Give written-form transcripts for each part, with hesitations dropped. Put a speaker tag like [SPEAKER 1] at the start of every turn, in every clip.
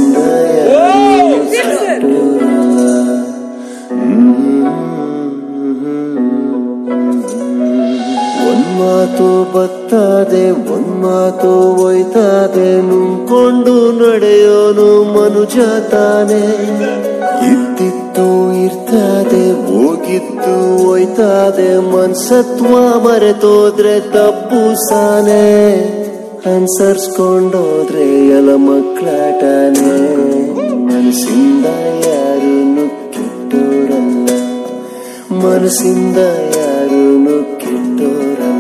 [SPEAKER 1] ಮನಸ್ಸಿಂದ ಒಂದ್ಮಾತು ಬತ್ತದೆ ಒಂದ್ಮಾತು ಒಯ್ತದೆ ನುಂಕೊಂಡು ನಡೆಯೋನು ಮನುಜ ತಾನೆ ಇರ್ತಿತ್ತು ಇರ್ತದೆ ಹೋಗಿತ್ತು ಒಯ್ತದೆ ಮನ್ಸತ್ವ ಮರೆತೋದ್ರೆ ತಪ್ಪು ಸಾನೆ ಅನ್ಸರ್ಸ್ಕೊಂಡೋದ್ರೆ ಎಲ ಮಕ್ಕಳಾಟನೆ ಮನಸ್ಸಿಂದ ಯಾರೂನು ಕೆಟ್ಟೋರಲ್ಲ ಮನಸ್ಸಿಂದ ಯಾರೂನು ಕೆಟ್ಟೋರಲ್ಲ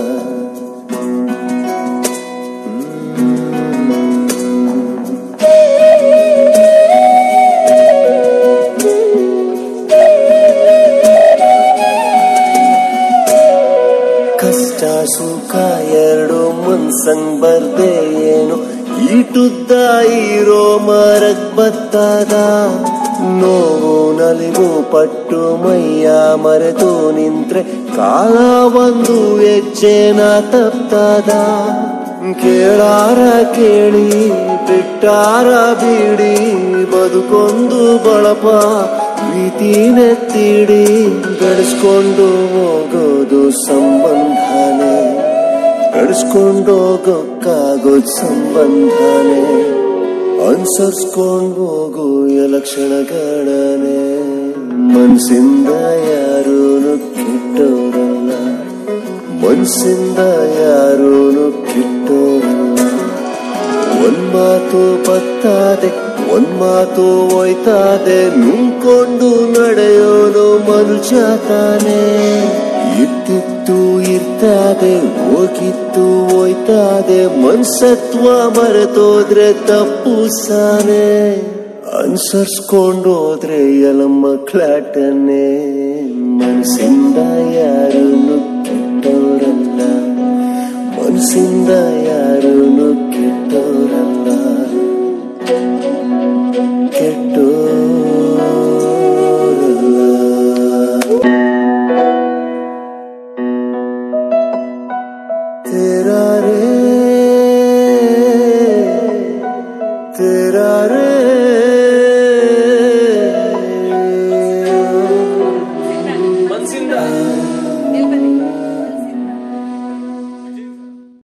[SPEAKER 1] ಕಷ್ಟ ಸುಖ ಎರಡು ಮನ್ಸಂಗ್ ಬರ್ದೆ ಏನು ಈಟುದ್ದ ಇರೋ ಮರಕ್ ಬತ್ತದ ನೋವು ನಲಿವು ಪಟ್ಟು ಮೈಯ ಮರೆತು ನಿಂತ್ರೆ ಕಾಲ ಒಂದು ಹೆಜ್ಜೆನ ತಪ್ತದ ಕೇಳಾರ ಕೇಳಿ ಬಿಟ್ಟಾರ ಬಿಡಿ ಬದುಕೊಂದು ಬಳಪ ಪ್ರೀತಿನೆತ್ತಿಡಿ ಗಡಿಸ್ಕೊಂಡು ಹೋಗೋದು ಸಂಬಂಧನೇ ಗಡಿಸ್ಕೊಂಡು ಹೋಗೋಕ್ಕಾಗೋದು ಸಂಬಂಧನೇ ಅನ್ಸರ್ಸ್ಕೊಂಡು ಹೋಗು ಲಕ್ಷಣಗಳನೆ ಮನ್ಸಿಂದ ಯಾರೂನು ಕೆಟ್ಟೋರಲ್ಲ ಮನ್ಸಿಂದ ಯಾರೂನು ಕೆಟ್ಟೋರಲ್ಲ ಒಂದ್ಮಾತು ಬತ್ತದೆ ಒಂದ್ಮಾತು ಒಯ್ತದೆ ನುಂಕೊಂಡು ನಡೆಯೋನು ಮನುಜ ತಾನೆ ಇರ್ತಿತ್ತು ಇರ್ತದೆ ಹೋಗಿತ್ತು ಒಯ್ತದೆ ಮನ್ಸತ್ವ ಮರೆತೋದ್ರೆ ತಪ್ಪು ಸಾನೆ ಅನ್ಸರ್ಸ್ಕೊಂಡೋದ್ರೆ ಎಲ ಮಕ್ಕಳಾಟನೆ ಮನಸ್ಸಿಂದ ಯಾರೂನು ಕೆಟ್ಟೋರಲ್ಲ ಮನಸ್ಸಿಂದ ಯಾರೂನು ಕೆಟ್ಟೋರಲ್ಲ तेरा रे